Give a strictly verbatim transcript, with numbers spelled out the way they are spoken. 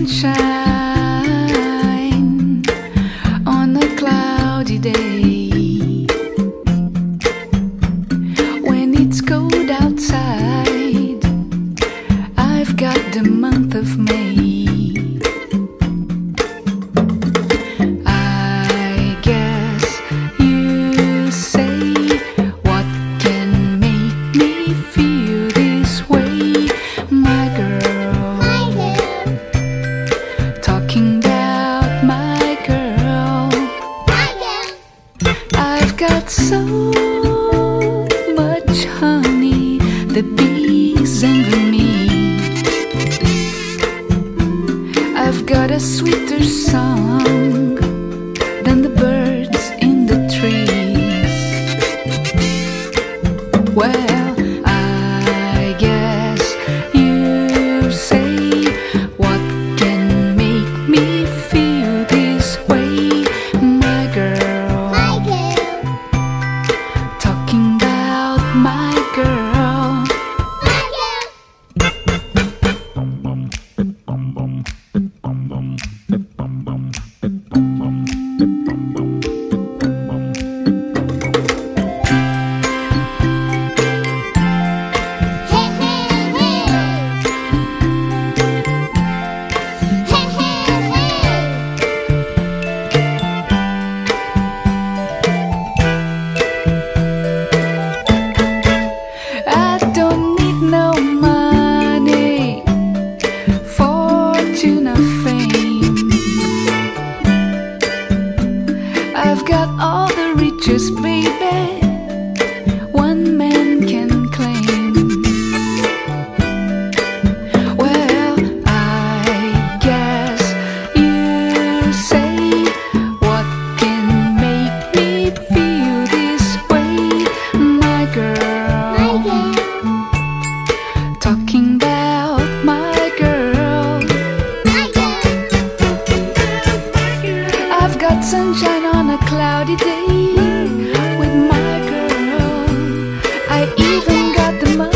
sunshine on a cloudy day. When it's cold outside, I've got the month of May. I guess you say, what can make me feel this way, my girl? My girl. Talking about my girl. My girl. I've got so much honey, the bees envy me. I've got a sweeter song than the birds in the trees. Well, I guess you say, what can make me feel this way, my girl? My girl. Talking about my girl. My girl. Hey, hey, hey. Hey, hey, hey. I don't need no money, fortune or fame. I've got all the riches, baby, one man can claim. Well, I guess you say, what can make me feel this way, my girl? My girl. Talking about my girl. My girl. I've got sunshine on a cloudy day with my girl. I even got the money